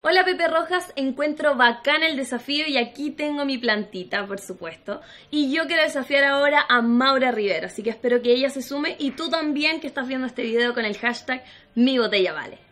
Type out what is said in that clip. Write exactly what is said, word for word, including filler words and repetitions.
Hola Pepe Rojas, encuentro bacán el desafío y aquí tengo mi plantita, por supuesto. Y yo quiero desafiar ahora a Maura Rivero, así que espero que ella se sume y tú también que estás viendo este video con el hashtag Mi Botella Vale.